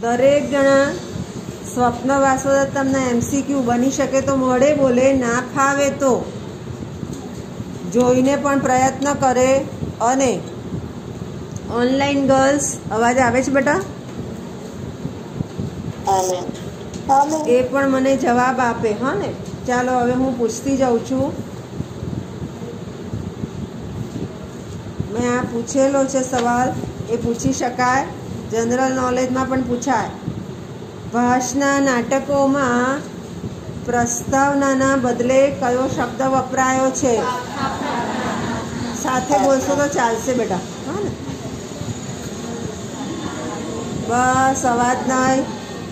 દરેક જણા સ્વપ્ન વાસવદત્તમના MCQ બની શકે તો મોઢે બોલે, ના ફાવે તો જોઈને પણ પ્રયત્ન કરે. અને ઓનલાઈન ગર્લ્સ, અવાજ આવે છે બેટા? એ પણ મને જવાબ આપે. હા ને, ચાલો હવે હું પૂછતી જાઉં છું. મેં આ પૂછેલો છે સવાલ, એ પૂછી શકાય, જનરલ નોલેજમાં પણ પૂછાય. ભાષના નાટકોમાં પ્રસ્તાવનાના બદલે કયો શબ્દ વપરાયો છે? સાથે બોલશો તો ચાલશે બેટા. હા ને, બસ અવાજ નહીં.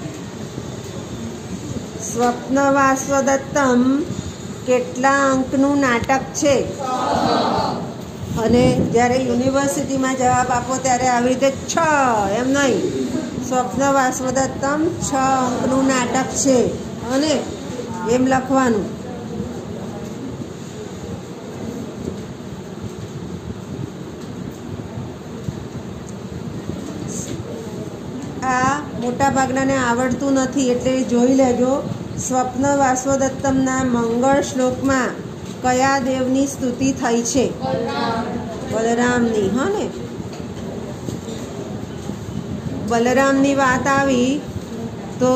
સ્વપ્ન વાસવદત્તમ કેટલા અંકનું નાટક છે? અને જ્યારે યુનિવર્સિટીમાં જવાબ આપો ત્યારે આવી રીતે 6 એમ નહીં, સ્વપ્ન વાસવદત્તમ 6 અંકનું નાટક છે અને એમ લખવાનું. આ મોટા ભાગનાને આવડતું નથી એટલે જોઈ લેજો. સ્વપ્ન વાસવદત્તમના મંગળ શ્લોકમાં કયા દેવની સ્તુતિ થઈ છે? બલરામની. હા ને, બલરામની વાત આવી તો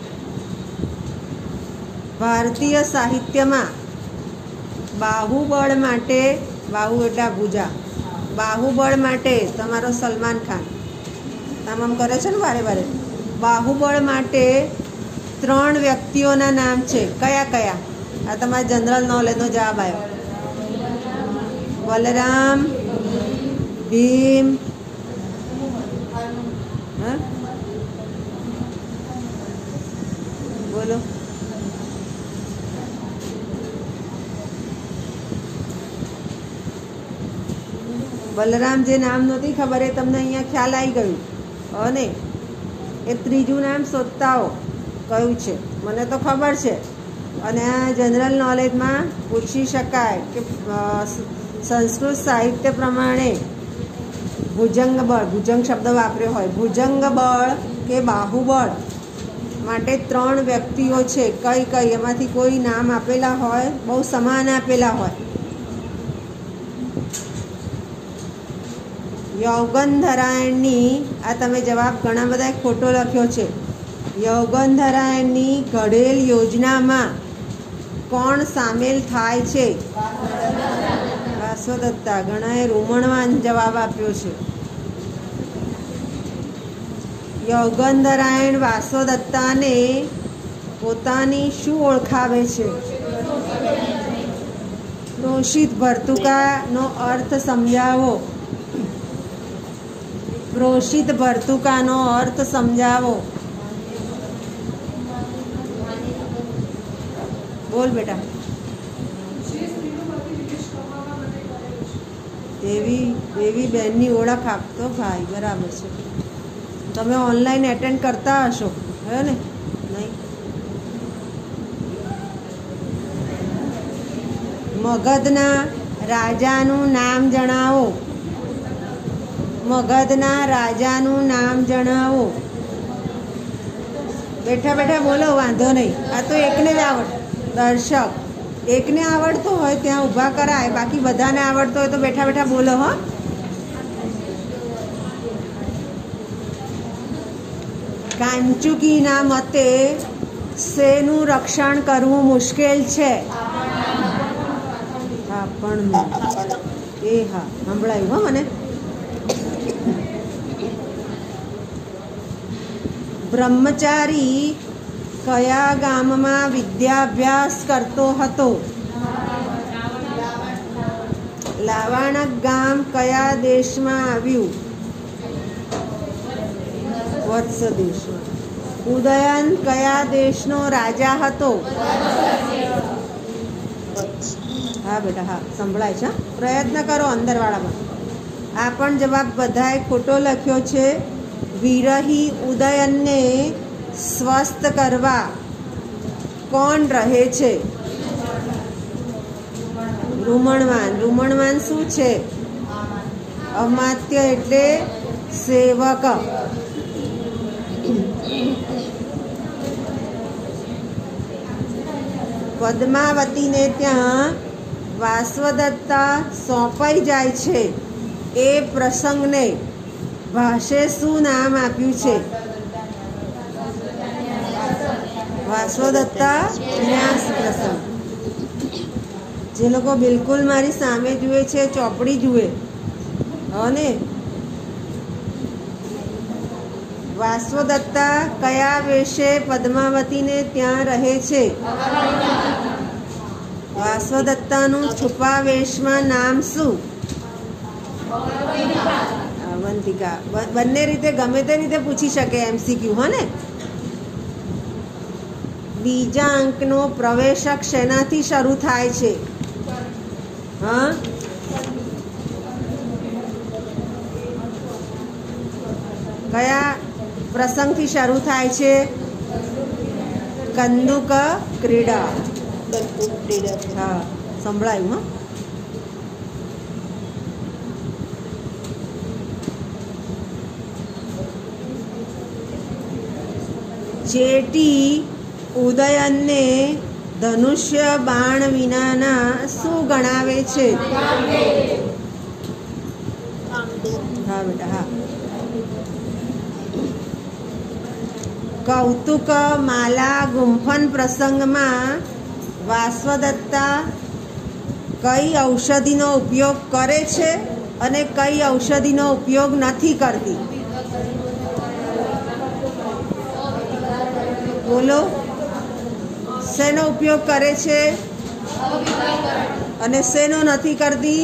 ભારતીય સાહિત્યમાં બાહુબળ માટે, બાહુ એટલે ભુજા, બાહુબળ માટે તમારો સલમાન ખાન આમ કરે છે ને વારે વારે. બાહુબળ માટે 3 વ્યક્તિઓના નામ છે. કયા કયા? આ તમારા જનરલ નોલેજનો જવાબ આવ્યો. બલરામ, ભીમ, હા બોલો. બલરામ જે નામ નહોતી ખબર એ તમને અહીંયા ખ્યાલ આવી ગયું. અને એ ત્રીજું નામ શોધતાઓ કયું છે? મને તો ખબર છે. અને આ જનરલ નોલેજમાં પૂછી શકાય કે સંસ્કૃત સાહિત્ય પ્રમાણે ભુજંગ બળ, ભુજંગ શબ્દ વાપર્યો હોય, ભુજંગ બળ કે બાહુબળ માટે 3 વ્યક્તિઓ છે. કઈ કઈ? એમાંથી કોઈ નામ આપેલા હોય, બહુ સમાન આપેલા હોય. યૌગંધરાયણની, આ તમે જવાબ ઘણા બધા ખોટો લખ્યો છે. યૌગંધરાયણની ઘડેલ યોજનામાં કોણ સામેલ થાય છે? વાસવદત્તા. ઘણાએ રૂમણવાન જવાબ આપ્યો છે. યૌગંધરાયણ વાસવદત્તાને પોતાની શું ઓળખાવે છે? પ્રોષિત ભર્તુકાનો અર્થ સમજાવો. પ્રોષિત ભર્તુકાનો અર્થ સમજાવો. બોલ બેટા. એવી બહેનની ઓળખ આપતો ભાઈ. બરાબર છે. તમે ઓનલાઈન એટેન્ડ કરતા હશો, હે ને? નહીં. મગધના રાજાનું નામ જણાવો. મગધના રાજાનું નામ જણાવો. બેઠા બેઠા બોલો, વાંધો નહીં. આ તો એકને જ આવડ, દર્શક એકને આવડતું હોય ત્યાં ઊભા કરાય, બાકી બધાને આવડતું હોય તો બેઠા બેઠા બોલો. હો, કાંચુકીના મતે શેનું રક્ષણ કરવું મુશ્કેલ છે? હા પણ એ હા સંભળાયું. હો મને. બ્રહ્મચારી કયા ગામમાં વિદ્યાભ્યાસ કરતો હતો? લાવાણક ગામ કયા દેશમાં આવ્યું? વત્સ દેશમાં. ઉદયન કયા દેશનો રાજા હતો? હા બેટા, હા સંભળાય છે. પ્રયત્ન કરો અંદરવાળામાં. આ પણ જવાબ બધાએ ખોટો લખ્યો છે. વિરહી ઉદયનને સ્વસ્થ કરવા કોણ રહે છે? રૂમણવાન. રૂમણવાન શું છે? અમાત્ય એટલે સેવક. પદ્માવતીને ત્યાં વાસવદત્તા સોંપાઈ જાય છે એ પ્રસંગને ભાષે શું નામ આપ્યું છે? વાસવદત્તા ન્યાસ પ્રસંગ. જે લોકો બિલકુલ મારી સામે જુએ છે ચોપડી જુએ અને વાસવદત્તા કયા વેશે પદ્માવતીને ત્યાં રહે છે? વાસવદત્તાનું છુપા વેશમાં નામ શું? અવંતિકા. બંને રીતે ગમે તે રીતે પૂછી શકે એમસીક્યુ. હો ને. બીજા અંકનો પ્રવેશક શેનાથી શરૂ થાય છે? હા, કયા પ્રસંગથી શરૂ થાય છે? કંદુક ક્રીડા. હા, સંભળાયું. હા, ચેટી ઉદયનને ધનુષ્ય બાણ વિનાના શું ગણાવે છે? હા બેટા, હા. કૌતુક માલા ગુંફન પ્રસંગમાં વાસવદત્તા કઈ ઔષધિનો ઉપયોગ કરે છે અને કઈ ઔષધિનો ઉપયોગ નથી કરતી? બોલો. શેનો ઉપયોગ કરે છે અને શેનો નથી કરતી?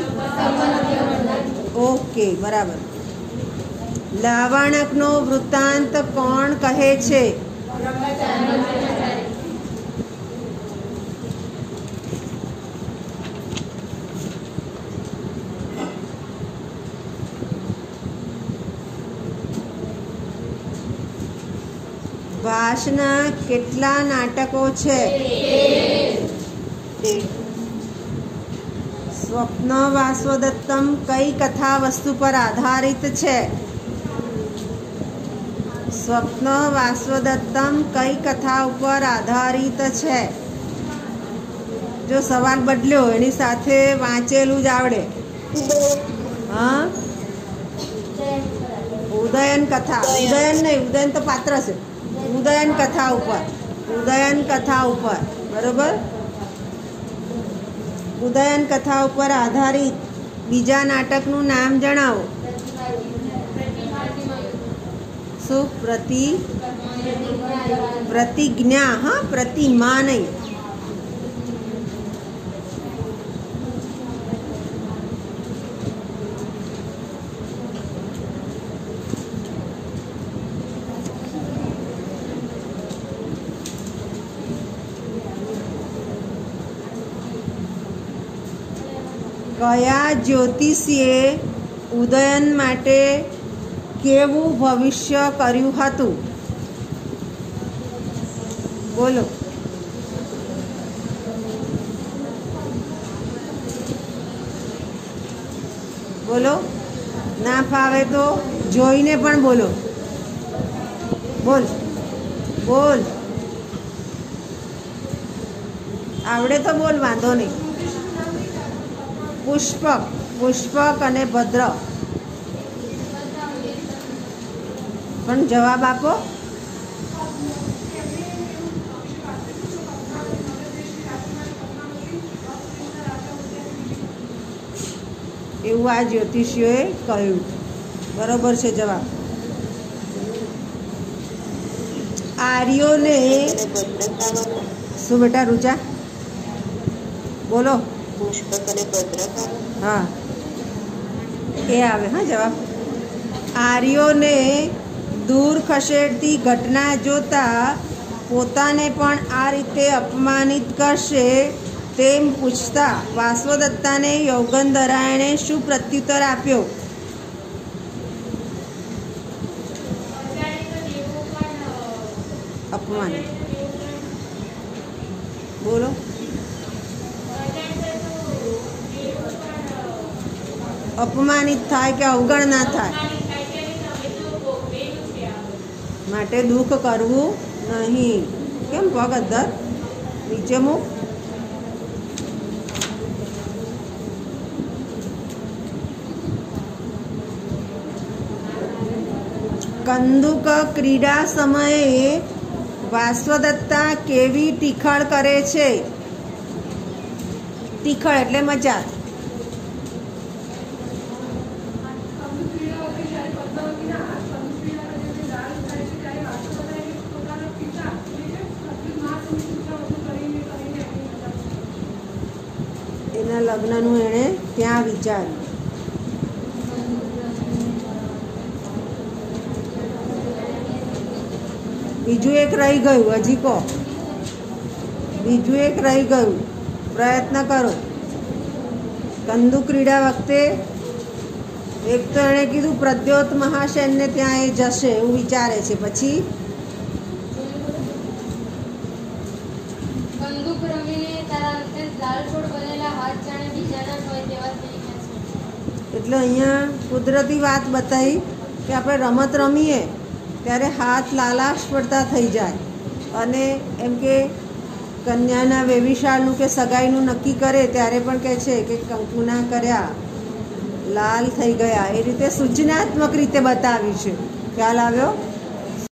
ઓકે, બરાબર. લાવાણકનો વૃત્તાંત કોણ કહે છે? ભાસના કેટલા નાટકો છે? સ્વપ્ન વાસવદત્તમ કઈ કથા વસ્તુ પર આધારિત છે? સ્વપ્ન વાસવદત્તમ કઈ કથા ઉપર આધારિત છે? જો સવાલ બદલ્યો એની સાથે વાંચેલું જ આવડે. હા, ઉદયન કથા. ઉદયન નહીં, ઉદયન તો પાત્ર છે. ઉદયન કથા ઉપર. ઉદયન કથા ઉપર. બરોબર. ઉદયન કથા ઉપર આધારિત બીજા નાટકનું નામ જણાવો. શું? પ્રતિજ્ઞા. હા, પ્રતિમા નહીં. કયા જ્યોતિષીએ ઉદયન માટે કેવું ભવિષ્ય કર્યું હતું? બોલો. બોલો. ના ફાવે તો જોઈને પણ બોલો. બોલ બોલ. આવડે તો બોલ, વાંધો નહીં. પુષ્પક. પુષ્પક અને ભદ્ર. પણ જવાબ આપો. એવું આ જ્યોતિષીઓએ કહ્યું. બરોબર છે જવાબ. આર્યોને શું બેટા રૂચા? બોલો. હા, એ આવે. હા, જવાબ. આર્યોને દૂર ખસેડતી ઘટના જોતા પોતાને પણ આ રીતે અપમાનિત કરશે તેમ પૂછતા વાસવદત્તાને યોગંધરાયણે શું પ્રત્યુત્તર આપ્યો? અપમાનિત. બોલો. અપમાનિત થાય કે અવગણના થાય માટે દુઃખ કરવું નહીં. કેમ? પગ અધર નીચે મૂક. કંદુક ક્રીડા સમયે વાસવદત્તા કેવી ટીખળ કરે છે? ટીખળ એટલે મજાક. એના લગ્નનું એણે ત્યાં વિચાર્યું. બીજું એક રહી ગયું, હજી કહો. બીજું એક રહી ગયું, પ્રયત્ન કરો. કંદુ ક્રીડા વખતે એક તો એણે કીધું પ્રદ્યોત મહાશયને ત્યાં એ જશે એવું વિચારે છે. પછી બંદૂક રમીને તારા અંતે લાલચોળ બનેલા હાથ જાણે બીજાના હોય તેવા થઈ ગયા છે. એટલે અહીંયા કુદરતી વાત બતાવી કે આપણે રમત રમીએ ત્યારે હાથ લાલાશ પડતા થઈ જાય, અને એમ કે કન્યાના વેવિશાળનું કે સગાઈનું નક્કી કરે ત્યારે પણ કહે છે કે કંકુના કર્યા લાલ થઈ ગયા. એ રીતે સૂચનાત્મક રીતે બતાવી છે. ખ્યાલ આવ્યો?